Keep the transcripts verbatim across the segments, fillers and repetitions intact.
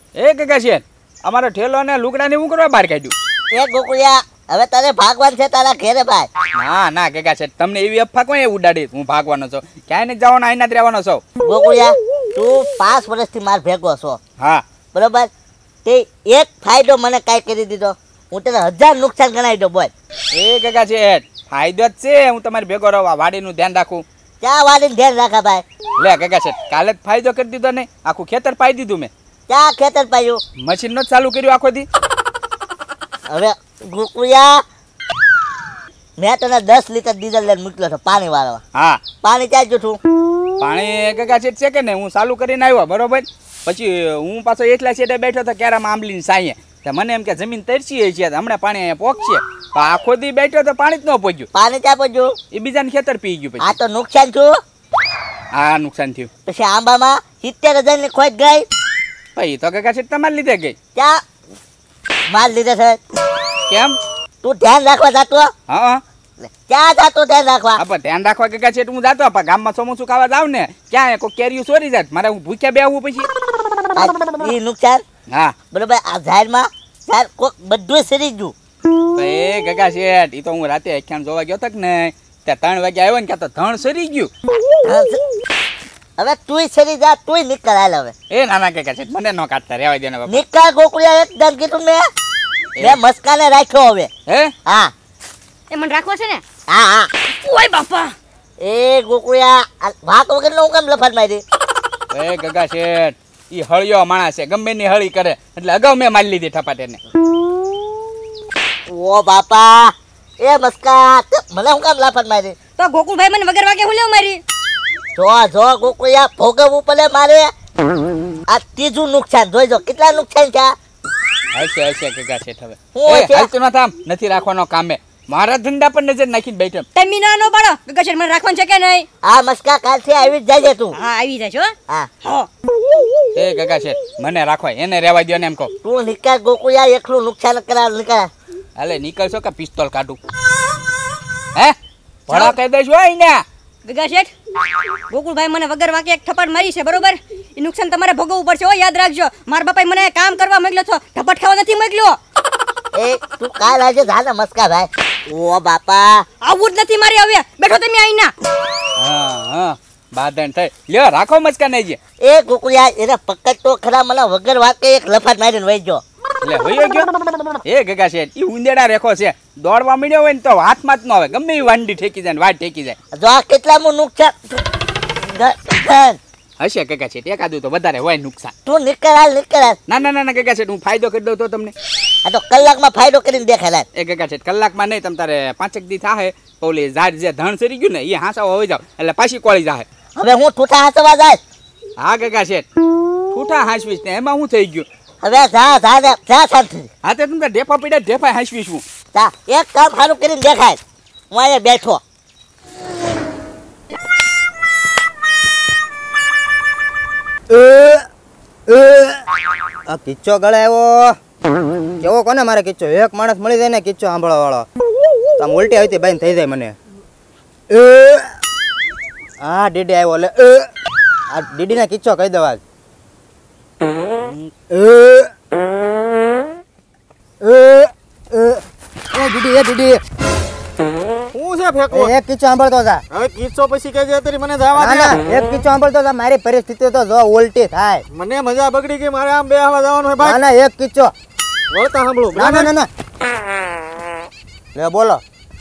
એ કાકા છે અમારો ઠેલો ને લુગડા ને હું કરવા બહાર કાઢ્યું એ ગોકુળિયા હવે તારે ભાગવાન છે તારા ઘેરે ભાઈ. ના ના કાકા છે તમને એવી અફવા કોઈ ઉડાડી હું ભાગવાનો છો ક્યાંય નથી જવાનો આઈના જ રહેવાનો છો. ગોકુળિયા તું પાંચ વર્ષથી માર ભેગો છો. હા બરોબર તે એક ફાયદો મને કાંઈ કરી દીધો હું તને હજાર નુકસાન ગણાવી દઉં બોલ. એ કાકા છે ફાયદો જ છે હું તમારી ભેગો રહવા વાડીનું ધ્યાન રાખું. ક્યાં વાડીને ધ્યાન રાખા ભાઈ. લે કાકા છે કાલે જ ફાયદો કરી દીધો ને આખું ખેતર પાઈ દીધું મેં. ક્યાં ખેતર પાયું? મશીન નો ચાલુ કર્યું આખો દી. હવે ગોકુળિયા મેં તને દસ લીટર ડીઝલ લઈને મૂક્યો છો પાણી વાળવા. હા પાણી ક્યાં જૂઠું? પાણી કાકા છે છે કે ને હું ચાલુ કરીને આવ્યો બરોબર પછી હું પાછો એટલા સેટે બેઠો તો ક્યારામાં આંબલીને સાંયે તો મને એમ કે જમીન તરસી છે હમણાં પાણી અહીંયા પોકશે તો આખો દી બેઠો તો પાણી જ ન પહોંચ્યું. પાણી ક્યાં પહોંચ્યું? એ બીજાને ખેતર પી ગયું પછી. આ તો નુકસાન થયું. હા નુકસાન થયું. પછી આંબામાં સિત્તેર હજાર ની ખોટ ગઈ. ભાઈ તો કાકા છે તમારે લીધે ગઈ. ક્યાં માલ લીધે છે? કેમ? તું ધ્યાન રાખવા જાતો? હા ક્યાં જાતો ધ્યાન રાખવા? હા પણ ધ્યાન રાખવા કાકા છે હું જાતો પણ ગામમાં સમોસું ખાવા જાવ ને ક્યાં કોઈ કેરીયું ચોરી જાય મારે હું ભૂખ્યા બેહવું પછી. એ નુકસાન. હા બરોબર આ ઝાડમાં ઝાડ કોક બધું સરી ગયું. એ કાકા શેઠ એ તો હું રાતે આખ્યાન જોવા ગયો તક ને ત્યાં ત્રણ વાગે આવ્યો ને ક્યાં તો ધણ સરી ગયું. હવે તુંય સરી જા તુંય નીકળ હાલ હવે. એ નાના કાકા શેઠ મને ન કાઢતા રહેવા દે ને બાપા. નીકળ ગોકુળિયા એકદમ કીધું મેં મેં મસ્કાને રાખ્યો હવે. હે હા એ મને રાખવો છે ને? હા હા. ઓય બાપા એ ગોકુળિયા વાત વગર નો કેમ લફાટ મારી? એ કાકા શેઠ ઈ હળિયો માણસ છે ગમે ની હળી કરે એટલે અગાઉ મેં મારી લીધી ઠપાટ એને. ઓ બાપા એ મસ્કા મને હું કામ લાફત મારી? તો ગોકુળભાઈ મને વગર વાગે હું લેવ મારી? જો જો ગોકુળિયા ભોગવવું પડે મારે. આ ત્રીજું નુકસાન જોઈજો કેટલા નુકસાન છે. હશે હશે કાકા શેઠ હવે હું એ હશે? હાલતું ન થામ નથી રાખવાનો કામે મારા ધંધા પર નજર નાખીને બેઠો. તમે ના નો પાડો ગગશેર મને રાખવાનું છે કે નહીં? આ મસ્કા કાલથી આવી જ જાય તું. હા આવી જાય છો. હા હો એ કાકા શેઠ મને રાખવા એને રહેવા દો ને એમ કહો. તું નીકળ ગોકુળિયા એકલું નુકસાન કરાવ નીકળ. હાલે નીકળશો કે પિસ્તોલ કાઢું? હે ભડા કહી દઈશ હોય ને ગગા શેઠ ગોકુળભાઈ મને વગર વાગે એક થપ્પડ મારી છે બરોબર એ નુકસાન તમારે ભોગવવું પડશે હો યાદ રાખજો. મારા બાપાએ મને કામ કરવા મોકલ્યો છો થપ્પડ ખાવા નથી મોકલ્યો. એ તું કાલ આજે જા ને મસ્કા ભાઈ. ઓ બાપા આવું જ નથી મારી હવે બેઠો તમે આઈના. હા હા બાદણ થઈ લ્યો રાખો મસ્કા નહીં જે. એ ગોકુળિયા એને પકડ તો ખરા મને વગર વાકે એક લફાટ મારીને વહી ગયો. એટલે હોયો ગયો એ ગગા શેઠ ઈ ઉંદેડા રેખો છે દોડવા મળ્યો હોય ને તો હાથમાં જ ન આવે ગમે એ વાંડી ઠેકી જાય ને વાટ ઠેકી જાય. જો આ કેટલામું નુકસાન હશે ગગા શેઠ એકાદું તો વધારે હોય નુકસાન. તું નીકળ હાલ નીકળ હાલ. ના ના ના ગગા શેઠ હું ફાયદો કરી દઉં તો તમને. આ તો કલાકમાં ફાયદો કરીને દેખાય. એ ગગા શેઠ કલાકમાં નહીં તમ તારે પાંચેક દી થાય ઓલી ઝાડ જે ધણ સરી ગયું ને એ હાંસા હોઈ જાવ એટલે પાછી કોળી જાય. હવે હું ઠૂઠા હાંસવા જાય. હા ગગા શેઠ ઠૂઠા હાંસવીશ ને એમાં હું થઈ ગયું. હવે જા જા જા જા શાંતિ. હા તે તમને ઢેફા પીડ્યા ઢેફા હાંસવીશ હું. જા એક કામ સારું કરીને દેખાય. હું અહીંયા બેઠો. આ કિચ્ચો ગળે આવ્યો કેવો કોને મારે કિચ્ચો એક માણસ મળી જાય ને કિચ્ચો સાંભળવા વાળો તો આમ ઉલટી આવી બાઈને થઈ જાય મને. હા ડીડી આવ્યો એટલે આ ડીડી ને કિચ્ચો કહી દવા. ડીડી એ ડીડી હું છે ફેંકો એક કિચ્ચો સાંભળતો જા. હવે કિસ્સો પછી કહેજે તરી મને જવા ના દે. ના એક કિચ્ચો સાંભળતો જા મારી પરિસ્થિતિ તો જો ઉલટી થાય. મને મજા બગડી ગઈ મારે આમ બે હવા જવાનું હોય ના ભાઈ. ના એક કિચ્ચો. વળતા સાંભળું ના ના ના ના લે બોલો.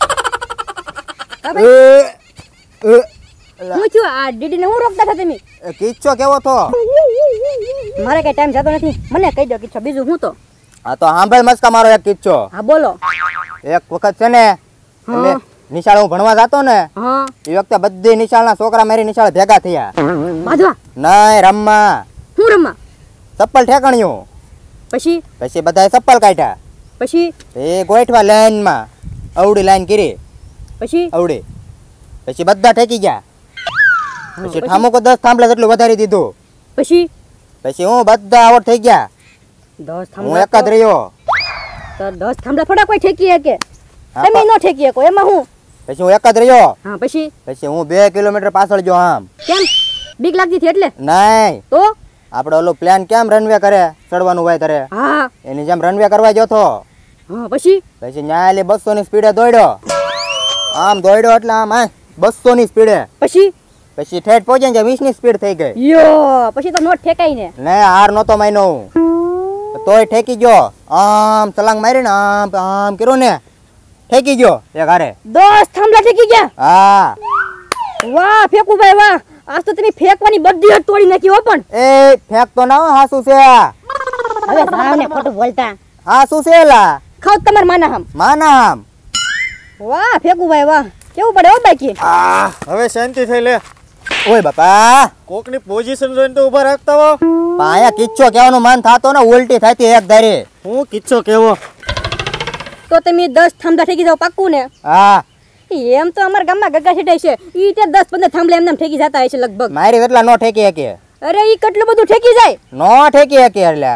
હું છું આ દીદીને હું રોકતા હતા તમે? એ કિચ્ચો કેવો થો? મારે કઈ ટાઈમ જતો નથી મને કહી દો કિચ્છો બીજું હું તો. હા તો સાંભળ મસ્કા મારો એક કિચ્ચો. હા બોલો. એક વખત છે ને એટલે નિશાળ હું ભણવા જતો ને હા એ વખતે બધી નિશાળના છોકરા મારી નિશાળ ભેગા થયા. બાંધવા? નહીં રમવા. હું રમવા? ચપ્પલ ઠેકાણ્યું. પછી પછી બધાએ ચપ્પલ કાઢ્યા. પછી એ ગોઠવા લાઈનમાં અવડી લાઈન કરી પછી અવડી પછી બધા ઠેકી ગયા. પછી ઠામુકો દસ થાંભલા જેટલું વધારી દીધું. પછી પછી હું બધા આવડ થઈ ગયા. દસ હું થાંભલા એક જ રહ્યો. તો દસ થાંભલા થોડા કોઈ ઠેકી શકે? હા, તમે પા- નો ઠેકી શકો એમાં હું. પછી હું એક જ રહ્યો. હા પછી પછી હું બે કિલોમીટર પાછળ ગયો આમ. કેમ બીક લાગતી હતી એટલે? નહીં તો આપણે ઓલું પ્લાન કેમ રનવે કરે ચડવાનું હોય ત્યારે હા એની જેમ રનવે કરવા ગયો તો હા પછી પછી ન્યાય બસો ની સ્પીડે દોડ્યો આમ દોડ્યો એટલે આમ આ બસો ની સ્પીડે પછી પછી ઠેઠ પહોંચે ને વીસ ની સ્પીડ થઈ ગઈ યો પછી તો નોટ ઠેકાઈ ને ને હાર નહોતો માયનો તોય ઠેકી ગયો આમ તલાંગ મારીને આમ આમ કર્યું ને ઠેકી ગયો એક હારે દસ થાંભલા ઠેકી ગયા હા વાહ ફેકુભાઈ વાહ આજ તો તમે ફેંકવાની બધી હદ તોડી નાખી હો પણ એ ફેંક તો ના હાસુ છે હવે ભાવ ને ખોટું બોલતા હાસુ છે લા ખાવ તમાર માના હમ માના આમ વાહ ફેકુભાઈ વાહ કેવું પડે હો બાકી આ હવે શાંતિ થઈ લે. ઓય બાપા કોકની પોઝિશન જોઈને તો ઊભા રાખતા હો. પાયા કિચ્ચો કહેવાનું મન થાતો ને ઉલટી થતી એક ધારી હું કિચ્ચો કેવો. તો તમે દસ થાંભલા ઠેકી જાવ પાક્કું ને હા એમ તો અમારા ગામમાં ગગા છેટાય છે ઈ તે દસ પંદર થાંભલા એમને ઠેકી જતા હશે લગભગ મારી એટલા નો ઠેકી હકે અરે ઈ કેટલું બધું ઠેકી જાય નો ઠેકી હકે એટલે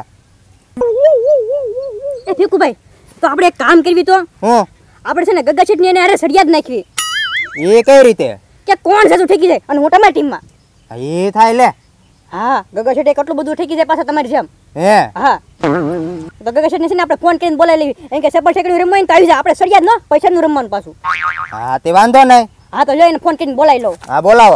એ ફેકુભાઈ તો આપણે એક કામ કરવી તો હું આપણે છે ને ગગા છેટની એને હારે સળિયા જ નાખવી એ કઈ રીતે કે કોણ સાચું ઠેકી જાય અને હું તમારી ટીમમાં એ થાય લે હા ગગા છેટે કેટલું બધું ઠેકી જાય પાછા તમારી જેમ હે હા તો ગગા છેટને છે ને આપણે ફોન કરીને બોલાવી લેવી એમ કે સપર ઠેકડી રમવાની તો આવી જાય આપણે સળિયા જ ન પૈસાનું રમવાનું પાછું હા તે વાંધો નહીં હા તો લઈને ફોન કરીને બોલાવી લઉં હા બોલાવો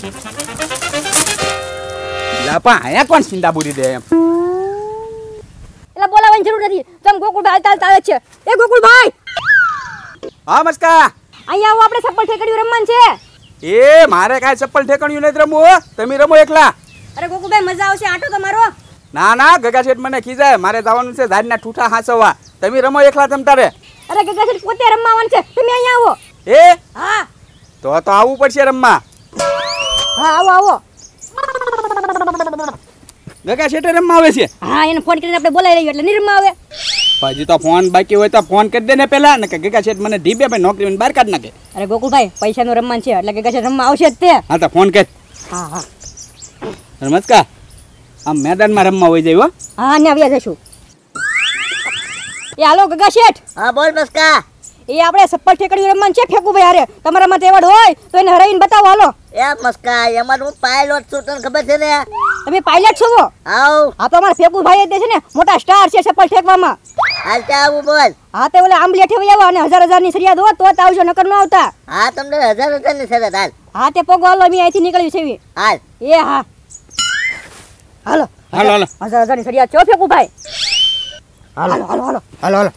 લાપા અહીંયા કોણ સિંદા બુરી દે એમ એટલે બોલાવવાની જરૂર નથી તમે ગોકુળભાઈ હાલતા હાલતા આવે છે એ ગોકુળભાઈ હા મસ્કા અહીંયા આવો આપણે સપર ઠેકડી રમવાનું છે એ મારે કાંઈ ચપ્પલ ઠેકાણ્યું નથી રમવું હો. તમે રમો એકલા અરે ગોકુળભાઈ મજા આવશે આટો તમારો ના ના ગગા શેઠ મને ખીજાય મારે જવાનું છે ધારના ઠૂઠા હાંસવા તમે રમો એકલા તમ તારે અરે ગગા છેટ પોતે રમવા આવવાનું છે તમે અહીંયા આવો એ હા તો તો આવવું પડશે રમવા હા આવો આવો ગગા શેઠે રમવા આવે છે હા એને ફોન કરીને આપણે બોલાવી લઈએ એટલે નહીં રમવા આવે પછી તો ફોન બાકી હોય તો ફોન કરી દે ને પેલા ને કે ગગા શેઠ મને ઢીબે ભાઈ નોકરી બહાર કાઢ નાખે અરે ગોકુળભાઈ પૈસાનું રમવાનું છે એટલે ગગા છેટ રમવા આવશે જ તે હા તો ફોન કર હા હા રમસ્કા આમ મેદાનમાં રમવા હોય જાય હો હા ને આવ્યા જશું એ હાલો ગગા શેઠ હા બોલ મસ્કા. એ આપણે સપ્પર ઠેકડી રમવાનું છે ફેકુભાઈ હારે તમારામાં તેવડ હોય તો એને હરાવીને બતાવો હાલો એ મસ્કા એમાં હું પાયલોટ છું તને ખબર છે ને. તમે પાયલટ છો હો? આવ હા તો અમારા ફેકુભાઈ જ છે ને મોટા સ્ટાર છે સપ્પર ઠેકવામાં હાલ તે આવું બોલ. હા તે ઓલે આંબલી ઠેવી આવો અને હજાર હજાર ની સરિયાદ હો તો જ આવજો નકર ન આવતા હા તમને હજાર હજાર ની શરત હાલ. હા તે પોગો હાલો અમે અહીંથી નીકળવી છે હાલ એ હા હાલો હાલો હાલો હજાર હજાર ની સરિયાદ છો ફેકુભાઈ હાલો હાલો હાલો હાલો હાલો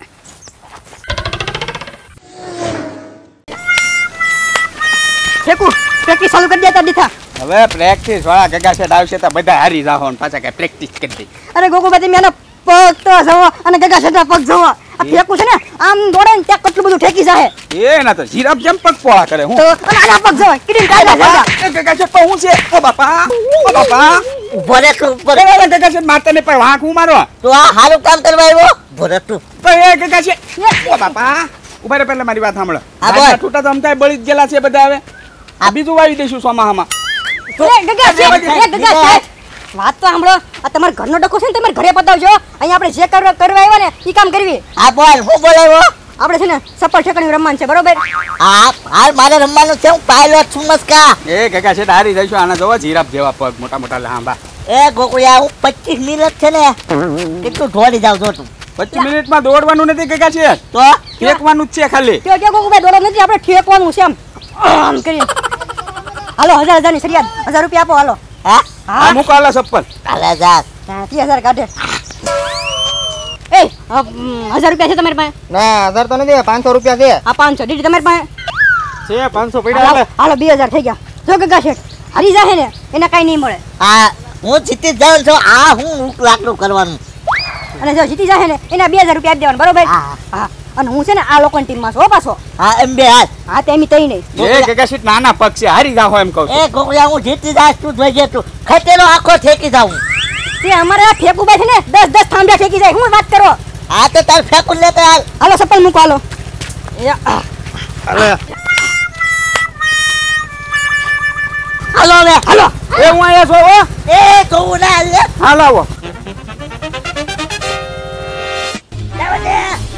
ફેકુ પ્રેક્ટિસ ચાલુ કરી દેતા દીધા હવે પ્રેક્ટિસ વાળા ગગા શેઠ આવશે તો બધા હારી જાહો ને પાછા કઈ પ્રેક્ટિસ કરી દે અરે ગોકુભાઈ તમે એના પગ તો જવો અને ગગા શેઠના પગ જવો આ ફેકુ છે ને આમ દોડે ને ત્યાં કેટલું બધું ઠેકી જાય એ ના તો જીરાફ જેમ પગ પોળા કરે હું તો અને આના પગ જવો કિડીને કાઢા જવા એ ગગા શેઠ પણ હું છે ઓ બાપા ઓ બાપા ઉભો રે તું ઉભો એ રે. બાબા ગગા શેઠ મારતા ને પણ વાંક હું મારો તું આ સારું કામ કરવા આવ્યો. ઉભો રે તું. પણ એ ગગા શેઠ ઓ બાપા ઉભા રે પહેલા મારી વાત સાંભળો હા, બોલ. ધારના ઠૂઠા તો અમથાય બળી જ ગયેલા છે બધા હવે આ બીજું વાવી દઈશું સોમાહામાં એ ગગા શેઠ એ ગગા શેઠ વાત તો સાંભળો આ તમારા ઘરનો ડખો છે ને તમારે ઘરે બતાવજો અહીંયા આપણે જે કરવા કરવા આવ્યા ને એ કામ કરવી હા બોલ હું બોલાવ્યો. આપણે છે ને સપર ઠેકડી રમવાનું છે બરોબર હા હાલ મારે રમવાનું છે. હું પાયલોટ છું મસ્કા. એ ગગા શેઠ હારી જઈશું આના જોવો જીરાફ જેવા પગ મોટા મોટા લાંબા એ ગોકુળિયા હું પચીસ મિનિટ છે ને કેટલું દોડી જાવ જો તું પચીસ મિનિટમાં દોડવાનું નથી ગગા શેઠ તો ફેંકવાનું જ છે ખાલી તો કે ગોકુભાઈ દોડો નથી આપણે ઠેકવાનું છે આમ આમ કરી હાલો હજાર હજાર ની સરિયાદ હજાર રૂપિયા આપો હાલો હા આ હા મૂકો હાલો ચપ્પલ હાલે જા. ત્રીસ હજાર કાઢે એ અ, મ, હજાર રૂપિયા છે તમારી પાસે ના હજાર તો નથી પાંચસો રૂપિયા છે આ પાંચસો દીદી તમારી પાસે છે પાંચસો પડ્યા હાલો હાલે. હાલો બે હજાર થઈ ગયા જો ગગા શેઠ હરી જાહે ને એને કાંઈ નહીં મળે હા હું જીતી જ જાઉં છું. આ હું લાકડું કરવાનું. અને જો જીતી જાહે ને એના બે હજાર રૂપિયા આપી દેવાના બરોબર હા. હા અને હું છે ને આ લોકોની ટીમમાં છું હો પાછો હા એમ બે હાલ. હા તે એમ તઈ નહીં એ ગગા શેઠ નાના પગ છે હારી જાહો એમ કહું છું એ ગોકુળિયા હું જીતી જાશ તું જોઈએ તું ખતેલો આખો ઠેકી જાઉં. તે અમારે આ ફેકુભાઈ છે ને દસ દસ થાંભલા ઠેકી જાય હું વાત કરો હા તો તાર ફેંકું લેતો હાલ. હાલો ચપ્પલ મૂકો હાલો એ, આ, હાલે. હાલો હવે હાલો એ હું અહીંયા છું હો એ કહું ના હાલ લે. હાલ આવો જાવ દે.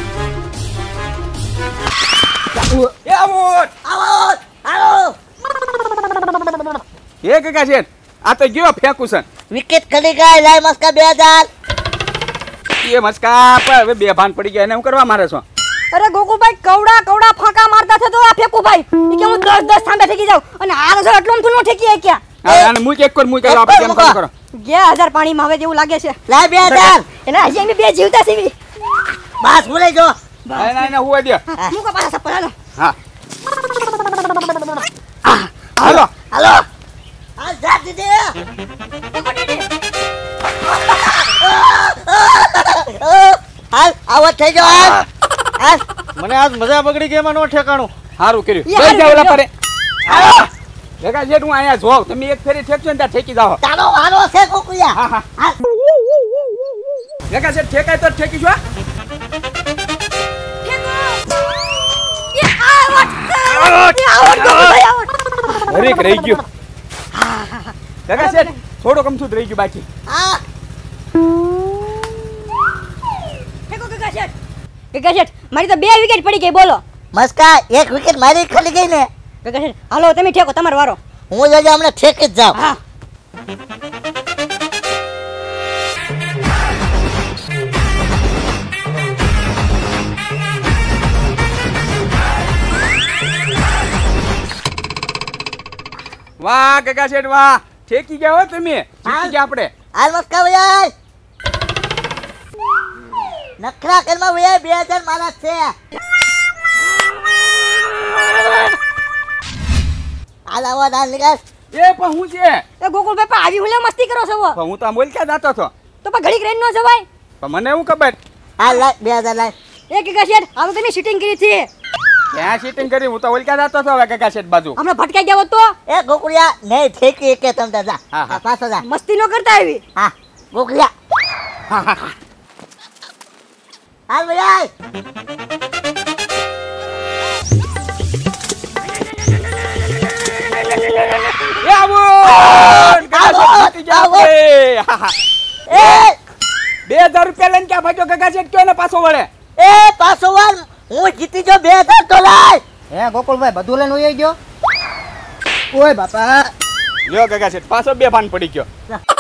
એ આવો આવો હાલો. એ ગગા શેઠ આ તો ગયો ફેંકું છે વિકેટ ખડી ગઈ લાય મસ્કા બે હજાર. એ મસ્કા પણ હવે બે ભાન પડી ગયા એને હું કરવા મારે છો? અરે ગોકુભાઈ કવડા કવડા ફાંકા મારતા છે તો આ ફેકુભાઈ ઈ કે હું દસ દસ થાંભે ઠેકી જાઉં અને આ તો એટલું તું નો ઠેકી ક્યાં હા આને મુક એક કર મુક આપણે કેમ કામ કરો? ગયા હજાર પાણીમાં હવે જેવું લાગે છે. લાય બે હજાર. એના હજી અમે બે જીવતા સીવી. બસ ભૂલે જો. ના ના ના હુવા દે. મૂકો પાછા સપર હાલો. હા હાલો હાલો આ જા દીદી. હાલ આવો થઈ ગયો હાલ. હાલ મને આજ મજા બગડી ગઈ એમાં નો ઠેકાણું. સારું કર્યું. યાર, બેસી જાવ ઓલા લ્યો. પરે. ભેગા જેટ હું અહીંયા જોઉં તમે એક ફેરી ઠેકજો ને ત્યાં ઠેકી જાઓ. તારો વારો છે કોકુયા. હા હા હાલ ભેગા જેટ ઠેકાય તો ઠેકી જો. એ આવટ એ આવટ ગોકુભાઈ આવટ. હરેક રહી ગયું. ભેગા જેટ થોડો કમથું જ રહી ગયું બાકી. આ ફેંકો ગગા શેઠ. ગગા શેઠ મારી તો બે વિકેટ પડી ગઈ બોલો. મસ્કા એક વિકેટ મારી ખલી ગઈ ને. ગગા શેઠ હાલો તમે ઠેકો તમારો વારો. હું જજે હમણાં ઠેકી જ જાઉં. હા વાહ ગગા શેઠ વાહ ઠેકી ગયા હો તમે. જીતી ગયા આપણે. હાલ મસ્કા ભાઈ નખરા કરમાં ભાઈ બે હજાર મારા છે. હાલ આવો દાલ નીકળ. એ પણ હું છે એ ગોકુળભાઈ પણ આવી હુલે મસ્તી કરો છો પણ હું તો આમ બોલ ક્યાં જાતો છો તો પણ ઘડીક રેન નો જવાય. પણ મને એવું ખબર હાલ લાય બે હજાર લાય. એ ગગા શેઠ આ તો તમે શૂટિંગ કરી છે ક્યાં સીટિંગ કરી હું તો ઓલ ક્યાં જાતો છો હવે ગગા શેઠ બાજુ. હમણાં ભટકાઈ ગયા હોત તો એ ગોકુળિયા નહીં ઠેકી કે તમ જા. હા, હા. પાછો જા. મસ્તી નો કરતા આવી. હા ગોકુળિયા હાલ ભાઈ. એ આવો ગગા શેઠ જીતી ગયા આવો. આપણે. હા, હા. એ બે હજાર રૂપિયા લઈને ક્યાં ભાગ્યો ગગા શેઠ કયો ને પાછો વળે. એ પાછો વાર હું જીતી જો બે હજાર તો લાય. હે ગોકુળભાઈ બધું લઈને ઉઈ ગયો. ઓય બાપા લ્યો ગગા શેઠ પાછો બે ભાન પડી ગયો.